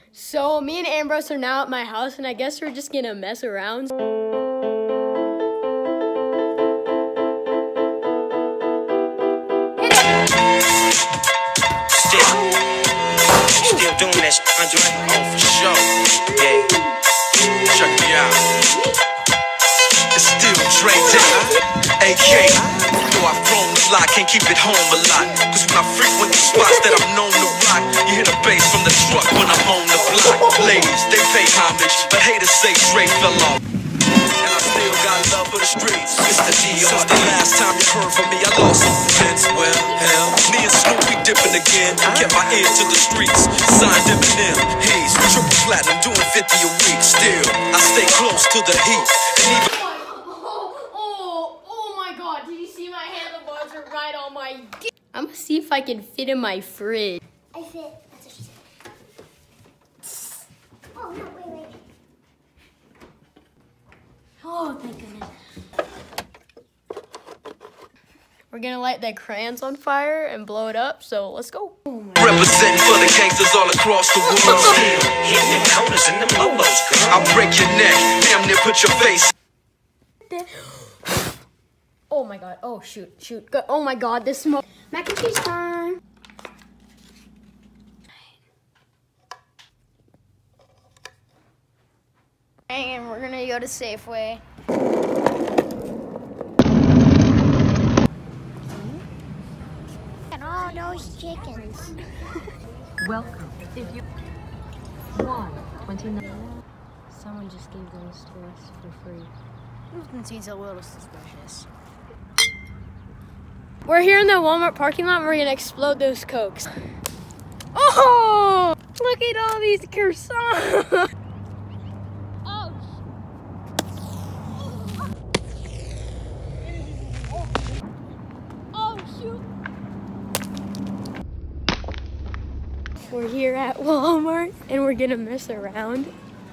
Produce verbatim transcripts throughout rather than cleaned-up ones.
So me and Ambrose are now at my house, and I guess we're just gonna mess around. Still, still doing that shit, Andre. Oh, for sure. Yeah. Check me out. It's still Dre Day, A K. Though I've grown a lot, can't keep it home a lot. Cause when I frequent the spots that I'm known to rock, you hear the bass from the truck when I'm on the block. Ladies, they pay homage, but haters say Dre fell off. And I still got love for the streets. It's the D R. Since the last time you heard from me, I lost some friends. Well, hell, me and Snoop, we dipping again. Kept my ear to the streets. Signed Eminem, Hayes, triple platinum, doing fifty a week. Still, I stay close to the heat. And even Right on my. I'm gonna see if I can fit in my fridge. I fit. That's what she said. Oh no! Wait, wait. Oh, thank goodness. We're gonna light the crayons on fire and blow it up. So let's go. Oh representing for the gangsters all across the world. Still hitting the corners and them lolos, girl. I'll break your neck. Damn near put your face. Oh my god, oh shoot, shoot. Go. Oh my god, this smoke. Mac and cheese time. And we're gonna go to Safeway. And all those chickens. Welcome. If you one twenty-nine. Someone just gave those to us for free. It seems a little suspicious. We're here in the Walmart parking lot and we're gonna explode those Cokes. Oh! Look at all these croissants! Oh! Oh shoot! We're here at Walmart and we're gonna mess around.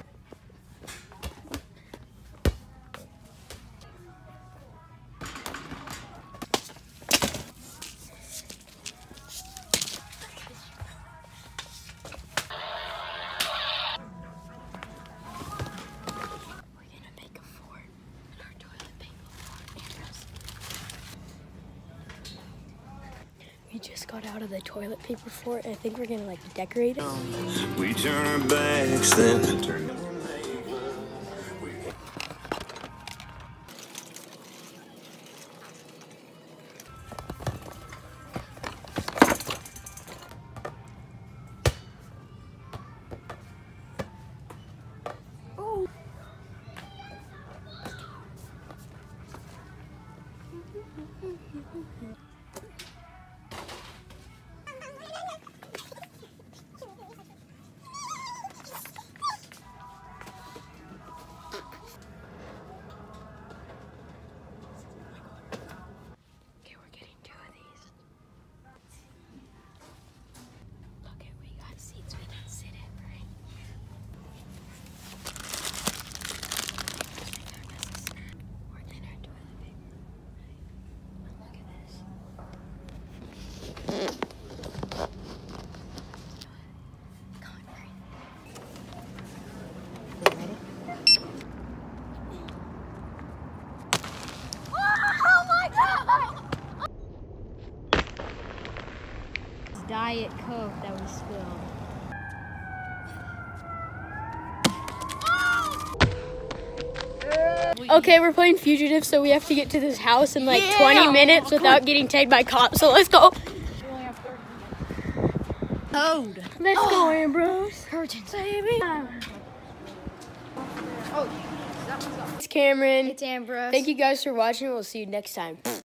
We just got out of the toilet paper fort. I think we're gonna like decorate it. We turn our backs, then turn. Diet Coke that was spilled. Okay, we're playing fugitive, so we have to get to this house in like yeah. twenty minutes without getting tagged by cops. So let's go. Code. Let's oh. go, Ambrose. Curtains. Baby. Oh, it's Cameron. It's Ambrose. Thank you guys for watching. We'll see you next time.